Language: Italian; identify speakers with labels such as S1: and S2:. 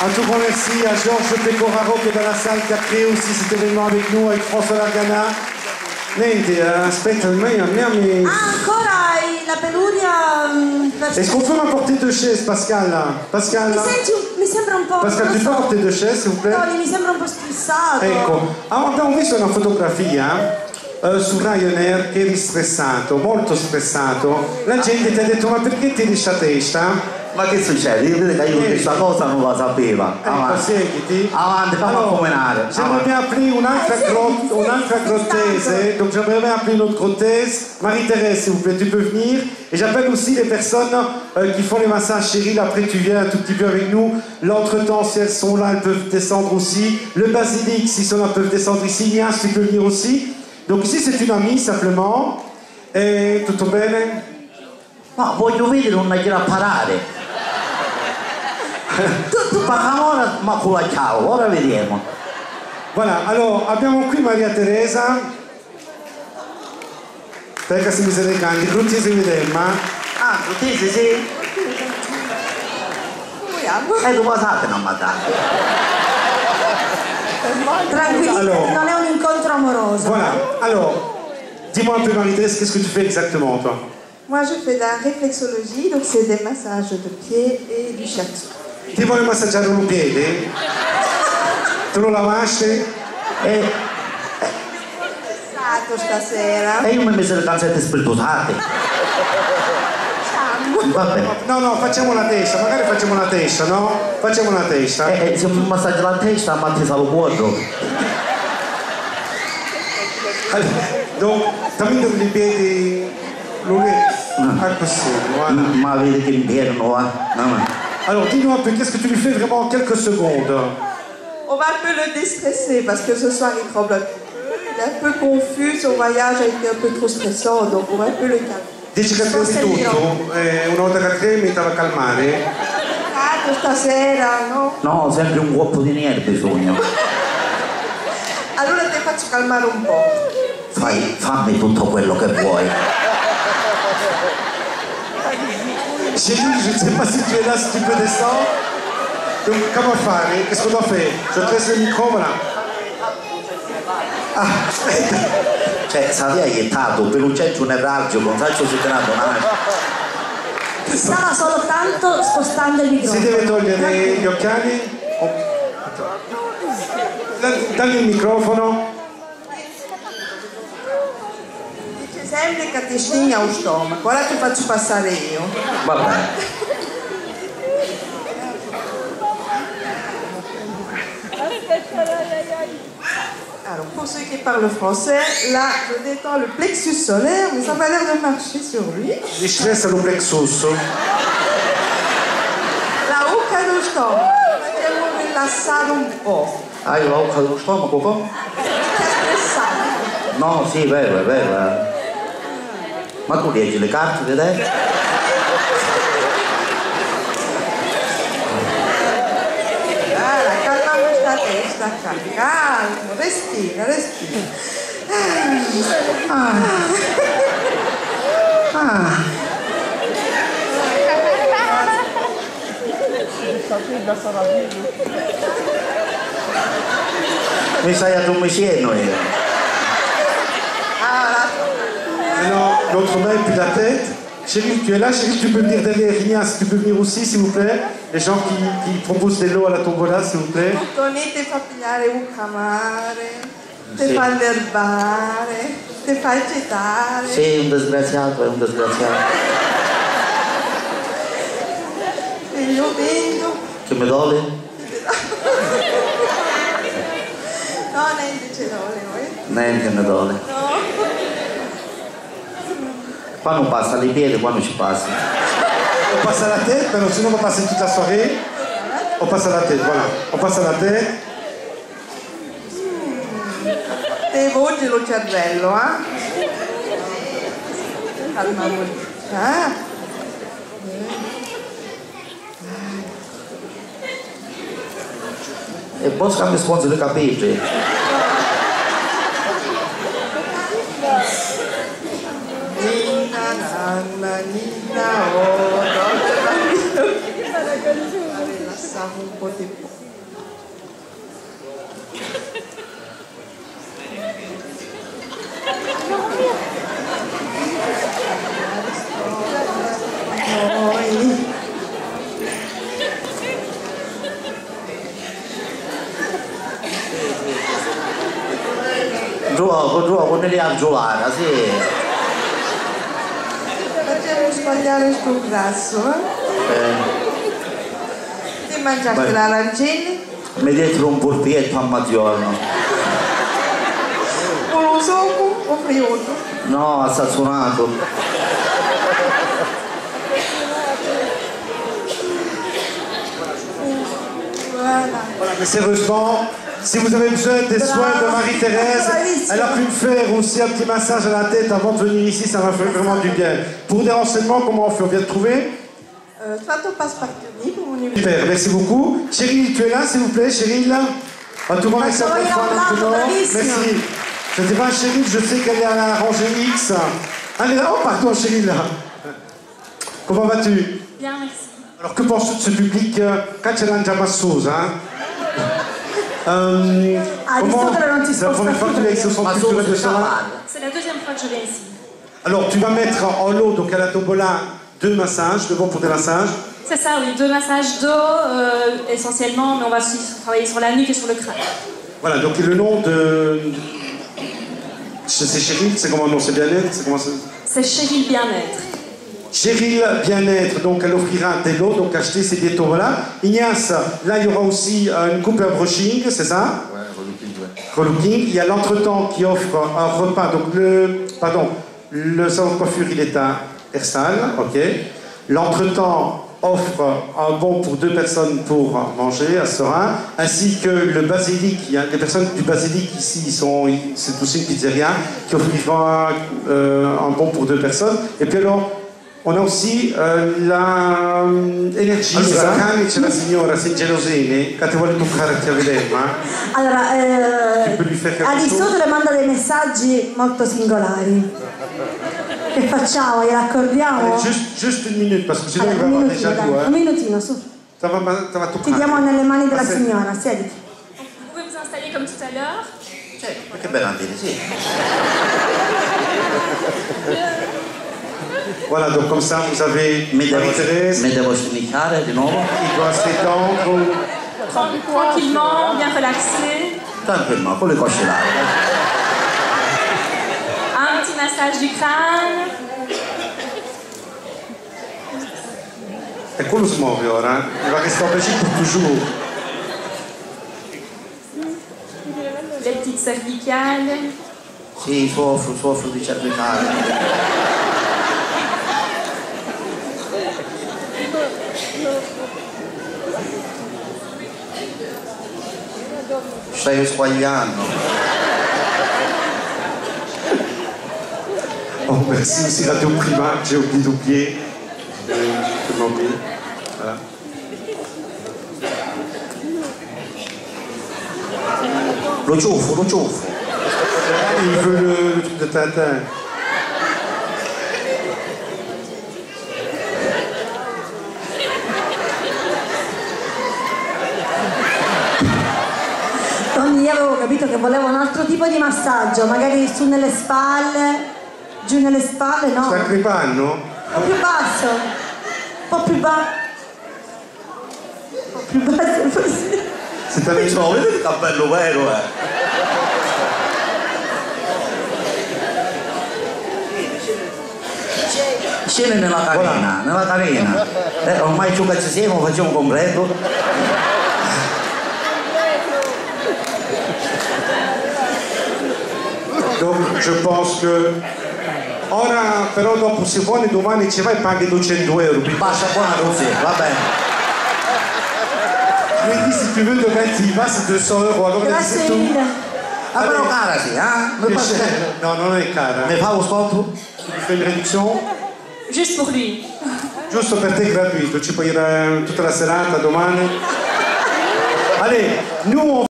S1: Un tout grand merci à Georges Pecoraro qui est dans la salle, qui a créé aussi cet événement avec nous, avec François Largana. Niente, aspetta, mais...
S2: Ah, ancora la peluria...
S1: Est-ce qu'on peut m'apporter 2 chaises, Pascal, là? Pascal,
S2: Mi
S1: là?
S2: senti, mi sembra un po'...
S1: Pascal, tu peux apporter 2 chaises, s'il vous plaît?
S2: Tony, mi sembra un po' stressato.
S1: Ecco, abbiamo visto una fotografia su Ryanair che eri stressato, molto stressato. La gente ti ha detto, ma perché tiri sta testa?
S3: Ma che succede? Io vedo che io questa cosa non la sapeva.
S1: Ecco, seguiti.
S3: Avanti, fammi accomunare.
S1: J'aimerais appeler un'altra grottese, donc j'aimerais appeler une autre grottese. Marie-Thérèse, s'il vous plaît, tu peux venir. Et j'appelle aussi les personnes qui font les massages. Cyril, après tu viens un tout petit peu avec nous. L'entretemps, si elles sont là, elles peuvent descendre aussi. Le basilic, s'ils sont là, peuvent descendre ici. Nias, tu peux venir aussi. Donc ici, c'est une amie, simplement. Et tutto bene?
S3: Ma voglio vedere una gira parare. Tu parla ora, ma con la ciao, ora vediamo.
S1: Voilà, alors abbiamo qui Maria Teresa. Perché si mi siete canti, gruttisi vedemma.
S3: Ah, gruttisi, sì? Tu passate non matare.
S2: Tranquillità,
S1: Alors,
S2: non è un incontro amoroso.
S1: Voilà, alors, dis-moi un peu Marie-Thérèse, qu'est-ce que tu fais exactement toi?
S4: Moi, je fais de la réflexologie, donc c'est des massages de pieds et du shiatsu.
S1: Ti vuoi massaggiare un piede? Tu lo lavasti?
S4: Stressato stasera.
S3: E io mi ho messo le calzette spiritusate. Vabbè.
S1: No, facciamo la testa, magari facciamo la testa, no? Facciamo la testa.
S3: Se mi massaggio la testa, ma ti salvo vuoto.
S1: Donc, cammino con i piedi lunedì. Così, voilà.
S3: Ma vedi che inverno,
S1: Alors, dis-nous un peu, qu'est-ce que tu lui fais vraiment en quelques secondes?
S4: On va un peu le déstresser parce que ce soir il tremble un peu. Il est un peu confus, son voyage a été un peu trop stressant, donc on va un peu le calmer.
S1: Dici che prima di tutto, una volta che cremi ti va a calmare?
S4: Caldo stasera, no?
S3: No, sempre un colpo di nervi bisogna.
S4: Allora ti faccio calmare un po'.
S3: Fammi tutto quello che vuoi.
S1: Chérie, je ne sais pas si tu es là, si tu peux descendre. Donc, comment faire? Qu'est-ce qu'on doit faire? Je te laisse le micro, voilà. Ah, aspetta.
S3: Cioè, si aveva iettato per un centro nevralgico, non faccio sistemato
S2: Stava solo tanto spostando il
S1: Si
S2: microfono.
S1: deve togliere gli occhiali? Dagli il microfono.
S4: Dice sempre che ti stigna lo stomaco, ora ti faccio passare io.
S3: Va bene.
S4: Alors, pour ceux qui parlent français, là, je détends le plexus solaire, mais ça va l'air de marcher sur lui.
S1: Gli stressa lo plexus.
S4: La bocca dello stomaco, facciamo rilassare un po'.
S3: Hai la bocca dello stomaco qua?
S4: È stressato.
S3: No, sì, vero, è vero. Ma tu leggi le carte di te?
S4: Calma questa testa, calmo, respira, respira.
S3: Mi stai addormentando io.
S1: Maintenant, l'autre main puis la tête. Chérie, tu es là? Chérie, tu peux venir derrière Ignace. Tu peux venir aussi, s'il vous plaît? Les gens qui proposent des lots à la tombola, s'il vous plaît.
S4: Tony ti fa pigliare un camare, ti fa nervare, ti fa agitare.
S3: Sei un disgraziato, è un disgraziato.
S4: E io vengo.
S3: Che mi dole?
S4: No, niente ce l'ho, noi.
S3: Niente mi dole.
S4: No.
S3: Qua non passa le piedi, qua non ci passa.
S1: On passe à la tête, maintenant sinon on va passer toute la soirée. On passe à la tête, voilà. On passe à la tête.
S4: Ti volgi lo cervello, Calma molto.
S3: E poi scambio sconzo di capelli.
S4: Nina, oh, rilassavo un po' di più.
S3: Gioco nelle a giocare, sì.
S4: Facciamo sbagliare il tuo grasso, Ti mangiate l'arancini?
S3: Mi dietro un polpietto a mezzogiorno.
S4: O lo soco o friotto?
S3: No, assazzonato.
S1: Voilà, mais sérieusement, si vous avez besoin des soins de Marie-Thérèse, elle a pu me faire aussi un petit massage à la tête avant de venir ici, ça m'a fait vraiment du bien. Pour des renseignements, comment on fait? On vient de trouver?
S4: Soit on passe par Tunis pour mon numéro.
S1: Super, merci beaucoup. Cheryl, tu es là, s'il vous plaît, Cheryl? Tout le monde est
S2: Sono io
S1: maintenant.
S2: bravissima.
S1: Merci. Je ne sais pas, Cheryl, je sais qu'elle est à la rangée X. Allez, oh, pardon, Cheryl. Comment vas-tu?
S2: Bien, merci.
S1: Alors, que penses-tu de ce public Caccialangia Massosa, hein? Comment c'est la première fois que tu es avec ce centre culturel de Sora?
S2: C'est la deuxième fois que je viens ici.
S1: Alors, tu vas mettre en lot, donc à la tombola, 2 massages, devant pour des massages.
S2: C'est ça, oui. 2 massages dos, essentiellement, mais on va aussi travailler sur la nuque et sur le crâne.
S1: Voilà, donc le nom de... C'est Cheryl, c'est comment le nom? C'est Bien-être? C'est comment ça?
S2: C'est Cheryl Bien-être.
S1: Cheryl Bien-être, donc elle offrira des lots, donc acheter ces des tombolas. Ignace, là il y aura aussi une coupe à brushing, c'est ça?
S3: Ouais, relooking, ouais.
S1: Relooking. Il y a l'entretemps qui offre un repas, donc le salon de coiffure il est à Herstal, ok. L'entretemps offre un bon pour 2 personnes pour manger à Sora, ainsi que le basilic. Il y a des personnes du basilic ici, c'est aussi une pizzeria qui offrira un bon pour 2 personnes. Et puis alors, on a aussi l'energia. Allora, Cani c'è la signora Singelosini che ti vuole toccare a vedere, ma
S2: Allora, Aristotele manda dei messaggi molto singolari. Che facciamo? Gliela accordiamo?
S1: Juste une minute, parce que sinon il va
S2: Allora, un
S1: avoir déjà
S2: minutino,
S1: tout.
S2: dai, un minutino, su.
S1: T'as
S2: Ti diamo nelle mani della signora, siediti.
S5: Vous pouvez vous installer comme tout à l'heure.
S3: Che bella dire, sì.
S1: Voilà, donc comme ça vous avez Marie-Thérèse
S3: Mi devo snicchiare di nuovo?
S1: qui doit s'étendre.
S5: Tranquillement, bien relaxé.
S3: Tranquillo, con le cosce larghe.
S5: Un petit massage du crâne.
S1: E quello si muove ora, il va rester empêché pour toujours.
S5: Les petites cervicales.
S3: Sì, soffro di cervicale. Stai sbagliando.
S1: Oh, merci aussi Radio Prima, j'ai oublié d'oublier. Je m'oublie. Voilà.
S3: Lo ciuffo.
S1: Il veut le truc de Tintin.
S2: Tony, io avevo capito che volevo un altro tipo di massaggio, magari su nelle spalle, giù nelle spalle, no?
S1: Sta crepando?
S2: Un po' più basso, un po' più basso. Un po' più basso così.
S1: C'est un exemple.
S3: Vedete il cappello vero, Scende nella carena, ormai ci siamo, facciamo completo.
S1: Donc je pense que ora però dopo se vuole domani ci vai e paghi 200 euro.
S3: Basta buona così, va bene.
S1: Je lui ai dit si tu veux demain tu y vas c'est 200 euro, alors
S2: Grazie
S1: c'est tout.
S2: mille.
S3: Ah, però cara sì,
S1: No, non è cara.
S3: Mi fa lo sconto?
S1: Tu mi fai une réduction?
S5: Juste pour lui.
S1: Giusto per te gratuito, ci puoi ir tutta la serata domani. Allez, nous on